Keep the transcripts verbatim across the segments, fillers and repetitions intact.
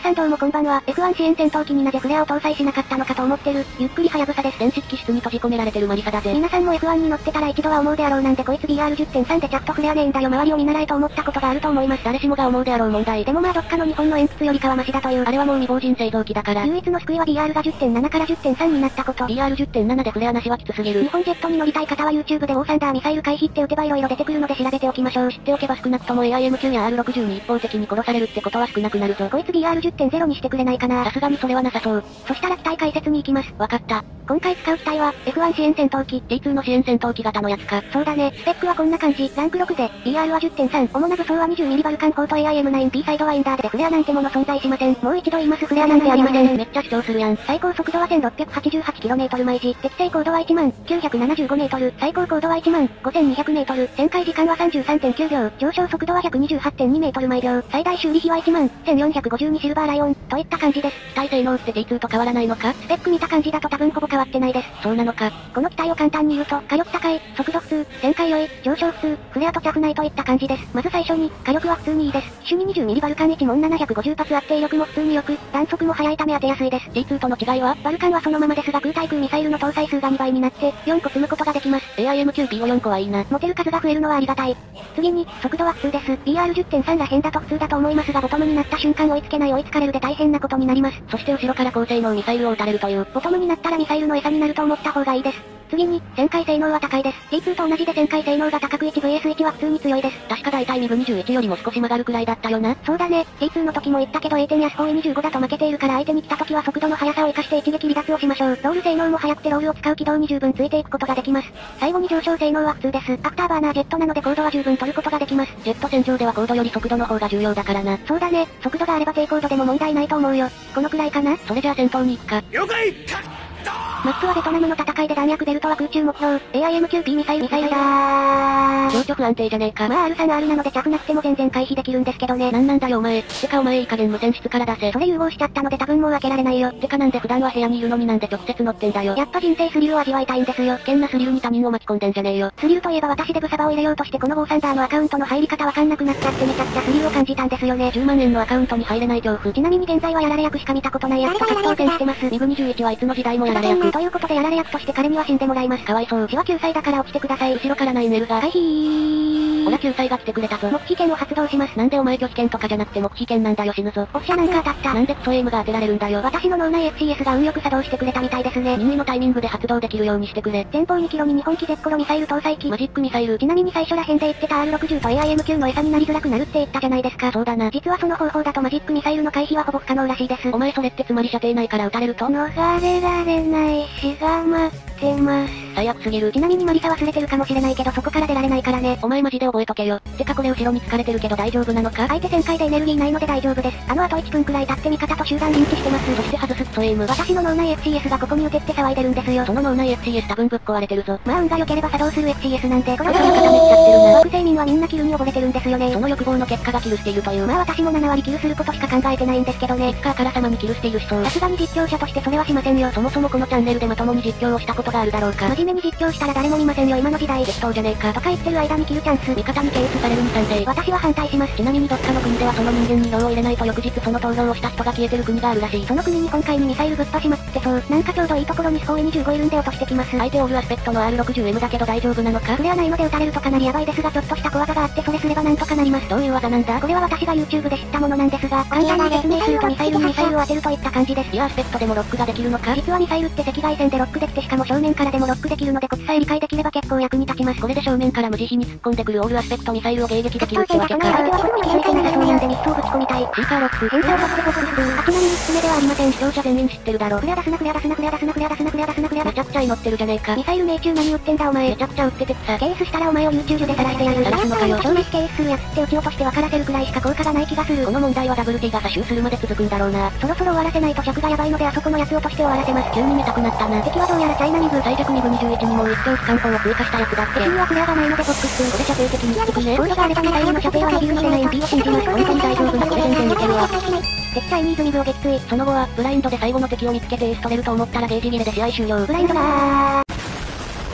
さんどうもこんばんは。エフワン 支援戦闘機になぜフレアを搭載しなかったのかと思ってる。ゆっくりはやぶさです。 電子機室に閉じ込められてるマリサだぜ。 皆さんも エフワン に乗ってたら一度は思うであろうなんでこいつ ビーアールじゅってんさん でチャットフレアねえんだよ周りを見習えと思ったことがあると思います。 誰しもが思うであろう問題。 でもまあどっかの日本の鉛筆よりかはマシだという。 あれはもう未亡人製造機だから。 唯一の救いは ビーアール が じゅってんなな から じゅってんさん になったこと。 ビーアールじゅってんなな でフレアなしはきつすぎる。 日本ジェットに乗りたい方は YouTube でオーサンダーミサイル回避って打てば色々出てくるので調べておきましょう。 知っておけば少なくとも エーアイエムきゅう や アールろくじゅう に一方的に殺されるってことは少なくなるぞ。 こいつ ビーアールじゅってんゼロ にしてくれないかな。 さすがにそれはなさそう。 そしたら機体解説に行きます。 わかった。 今回使う機体は エフワン 支援戦闘機ティーツー の支援戦闘機型のやつか。 そうだね。スペックはこんな感じ。ランクろくで ビーアール は じゅってんさん。主な武装は にじゅうミリ バルカン砲と エーアイエムナインピー サイドワインダーでフレアなんてもの存在しません。もう一度言います。フレアなんてありません。 めっちゃ主張するやん。 最高速度は せんろっぴゃくはちじゅうはちキロメートル 毎時。適正高度は いちまんきゅうひゃくななじゅうごメートル。最高高度は いちまんごせんにひゃくメートル。旋回時間は さんじゅうさんてんきゅうびょう。上昇速度は ひゃくにじゅうはちてんにメートル毎秒。最大修理費はいちまんせんよんひゃくごじゅうにシルバーライオン。といった感じです。 機体性能って ティーツー と変わらないのか？ スペック見た感じだと多分ほぼ変わってないです。 そうなのか。 この機体を簡単に言うと、火力高い、速度普通、旋回良い、上昇普通、フレアとチャフないといった感じです。まず最初に、火力は普通にいいです。主に にじゅうミリ バルカンいち門ななひゃくごじゅう発あって威力も普通に良く、弾速も速いため当てやすいです。 ティーツー との違いは？ バルカンはそのままですが空対空ミサイルの搭載数がにばいになって、よんこ積むことができます。 エーアイエムきゅうピー をよんこはいいな。 持てる数が増えるのはありがたい。次に、速度は普通です。ビーアールじゅってんさん が変だと普通だと思いますがボトムになった瞬間追いつけない追いつかれるで大変なことになります。 そして後ろから高性能ミサイルを撃たれるという。 ボトムになったらミサイルの餌になると思った方がいいです。次に、旋回性能は高いです。ティーツー と同じで旋回性能が高く いちブイエスいち は普通に強いです。 確か大体ミグにじゅういちよりも少し曲がるくらいだったよな。 そうだね。ティーツー の時も言ったけど A 点やスポーイにじゅうごだと負けているから相手に来た時は速度の速さを活かして一撃離脱をしましょう。ロール性能も速くてロールを使う軌道に十分ついていくことができます。最後に上昇性能は普通です。アフターバーナージェットなので高度は十分取ることができます。 ジェット戦場では高度より速度の方が重要だからな。 そうだね。速度があれば低高度でも問題ないと思うよ。このくらいかな？ それじゃあ戦闘に行くか。 了解！ マップはベトナムの戦いで弾薬ベルトは空中目標。エーアイエムきゅうピー ミサイルミサイルだー。 情緒不安定じゃねえか。 まあ アールスリーアール なのでチャフなくても全然回避できるんですけどね。 なんなんだよお前。てかお前いい加減無線室から出せ。 それ融合しちゃったので多分もう開けられないよ。 てかなんで普段は部屋にいるのになんで直接乗ってんだよ。 やっぱ人生スリルを味わいたいんですよ。 危険なスリルに他人を巻き込んでんじゃねえよ。 スリルといえば私でブサバを入れようとしてこのゴーサンダーのアカウントの入り方わかんなくなっちゃってめちゃくちゃスリルを感じたんですよね。 じゅうまんえんのアカウントに入れない恐怖。 ちなみに現在はやられ役しか見たことないやつと格闘戦してます。 ミグにじゅういちはいつの時代もやられ役。 ということでやられ役として彼には死んでもらいます。 かわいそう。 死はきゅうさいだから落ちてください。 後ろからないネルが。 回避ほらきゅうさいが来てくれたぞ。 黙秘権を発動します。 なんでお前拒否権とかじゃなくて黙秘権なんだよ死ぬぞ。 おっしゃなんか当たった。 なんでクソエイムが当てられるんだよ。 私の脳内 エフシーエス が運よく作動してくれたみたいですね。 任意のタイミングで発動できるようにしてくれ。 前方にキロに日本機ゼッコロミサイル搭載機。 マジックミサイル。 ちなみに最初ら辺で言ってた アールろくじゅう と エーアイエムきゅう の餌になりづらくなるって言ったじゃないですか。 そうだな。 実はその方法だとマジックミサイルの回避はほぼ不可能らしいです。 お前それってつまり射程内から撃たれると逃れられないしが待ってます。 最悪すぎる。 ちなみにマリサ忘れてるかもしれないけどそこから出られないからね。 お前マジで覚えとけよ。てかこれ後ろに疲れてるけど大丈夫なのか？ 相手旋回でエネルギーないので大丈夫です。あのあといっぷんくらい経って味方と集団リンチしてます。 そして外すクソエイム。 私の脳内 エフシーエス がここに撃てって騒いでるんですよ。 その脳内 エフシーエス 多分ぶっ壊れてるぞ。 まあ運が良ければ作動する エフシーエス なんでこれを固めっちゃめちゃってるな。惑星民はみんなキルに溺れてるんですよね。 その欲望の結果がキルしているという。 まあ私もななわりキルすることしか考えてないんですけどね。 いつかあからさまにキルしているしそう。 さすがに実況者としてそれはしませんよ。 そもそもこのチャンネルでまともに実況をしたことがあるだろうか。 真面目に実況したら誰も見ませんよ今の時代。 適当じゃねえか。 とか言ってる間にキルチャンス。 味方に検出されるに賛成。 私は反対します。 ちなみにどっかの国ではその人間に票を入れないと翌日その投票をした人が消えてる国があるらしい。 その国に今回にミサイルぶっ飛しまくってそう。なんかちょうどいいところにスポーイにじゅうごいるんで落としてきます。 相手オールアスペクトの アールろくじゅうエム だけど大丈夫なのか？ フレアないので撃たれるとかなりヤバいですがちょっとした小技があってそれすればなんとかなります。 どういう技なんだ？ これは私が YouTube で知ったものなんですが、簡単に説明するとミサイルにミサイルを当てるといった感じです。 リアアスペクトでもロックができるのか？ 実はミサイルって赤外線でロックできてしかも正面からでもロックできるのでコツさえ理解できれば結構役に立ちます。 これで正面から無慈悲に突っ込んでくるオールアスペクトミサイルを迎撃できるってわけか。 相手はこっちに気づいてなさそうなんでミットをぶち込みたい。 シーカーロック。 変装ボックボックス。あちなみにつめではありません。 視聴者全員知ってるだろ。 フレア出すなフレア出すなフレア出すなフレア出すなフレア出すなフレア出すな。 めちゃくちゃ祈ってるじゃねえか。 ミサイル命中何撃ってんだお前。 めちゃくちゃ撃っててくさ。 ケースしたらお前を YouTube で晒してやる。 晒すのかよ。 消滅ケースするやつって撃ち落として分からせるくらいしか効果がない気がする。 この問題は ダブリューティー が詐集するまで続くんだろうな。 そろそろ終わらせないと尺がやばいのであそこのやつ落として終わらせます。 急に見たくなったな。 敵はどうやらチャイナミグ。 最弱ミグにじゅういちにもう一丁スカン砲を追加したやつだって。 敵にはフレアがないのでボックス。 これ射程的に低くね。 コードがあればミサイルの射程は伸びるのでない。 ビー を信じます。 本当に大丈夫なこれ全然いけるわ。 敵チャイニーズミグを撃墜。 その後は、ブラインドで最後の敵を見つけてエース取れると思ったらゲージ切れで試合終了。 ブラインドだー。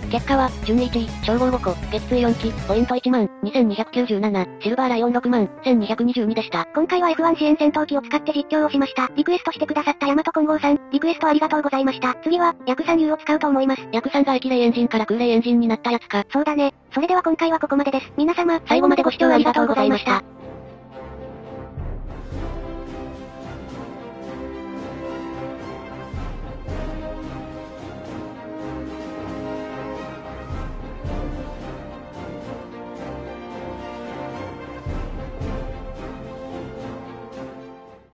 結果は、順位いちい、称号ごこ、撃墜よんき、ポイントいちまん、にせんにひゃくきゅうじゅうなな、シルバーライオンろくまん、せんにひゃくにじゅうにでした。 今回は エフワン 支援戦闘機を使って実況をしました。リクエストしてくださったヤマト混合さん、リクエストありがとうございました。次は、ヤクさん U を使うと思います。 ヤクさんが液冷エンジンから空冷エンジンになったやつか。 そうだね。それでは今回はここまでです。皆様、 最後までご視聴ありがとうございました。